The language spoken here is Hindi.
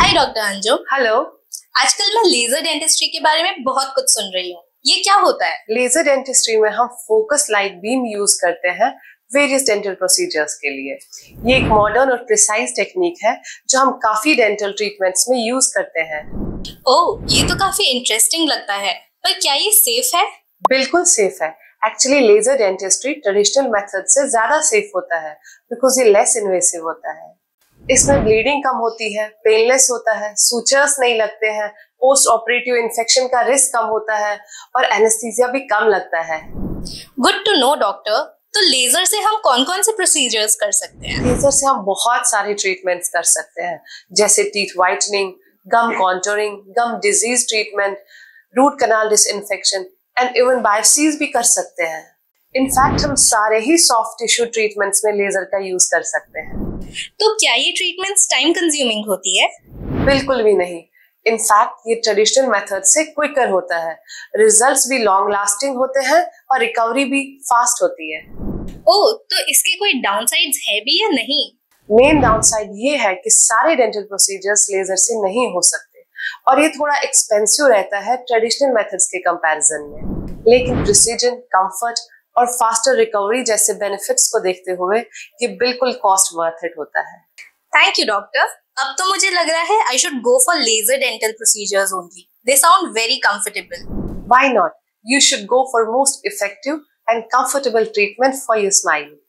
हाय डॉक्टर अंजू। हेलो। आजकल मैं लेजर डेंटिस्ट्री के बारे में बहुत कुछ सुन रही हूँ, ये क्या होता है? लेजर डेंटिस्ट्री में हम फोकस लाइट बीम यूज करते हैं वेरियस डेंटल प्रोसीजर्स के लिए। ये एक मॉडर्न और प्रिसाइज टेक्निक है जो हम काफी डेंटल ट्रीटमेंट्स में यूज करते हैं। ओह, ये तो काफी इंटरेस्टिंग लगता है, पर क्या ये सेफ है? बिल्कुल सेफ है। Actually laser dentistry traditional method से ज्यादा सेफ होता है बिकॉज ये लेस इन्वेसिव होता है। इसमें ब्लीडिंग कम होती है, पेनलेस होता है, सूचर्स नहीं लगते हैं, पोस्ट ऑपरेटिव इन्फेक्शन का रिस्क कम होता है और एनेस्थीसिया भी कम लगता है। Good to know doctor. तो लेजर से हम कौन कौन से प्रोसीजर्स कर सकते हैं? लेजर से हम बहुत सारे ट्रीटमेंट्स कर सकते हैं, जैसे teeth whitening, gum contouring, gum disease treatment, root canal disinfection and even biopsies भी कर सकते हैं। इनफैक्ट हम सारे ही सॉफ्ट टिश्यू ट्रीटमेंट्स में लेजर का यूज कर सकते हैं। तो क्या ये ट्रीटमेंट्स टाइम कंज्यूमिंग होती है? बिल्कुल भी नहीं। इनफैक्ट ये ट्रेडिशनल मेथड से क्विकर होता है, रिजल्ट्स भी लॉन्ग लास्टिंग होते हैं और रिकवरी भी फास्ट होती है। ओह, तो इसके कोई डाउनसाइड्स है भी या नहीं? मेन डाउनसाइड ये है कि सारे डेंटल प्रोसीजर्स लेजर से नहीं हो सकते और ये थोड़ा एक्सपेंसिव रहता है ट्रेडिशनल मेथड्स के कंपैरिजन में। लेकिन प्रिसीजन, कंफर्ट और फास्टर रिकवरी जैसे बेनिफिट्स को देखते हुए ये बिल्कुल कॉस्ट वर्थ इट होता है। Thank you doctor. अब तो मुझे लग रहा है I should go for laser dental procedures only. They sound very comfortable. Why not? You should go for most effective and comfortable treatment for your smile.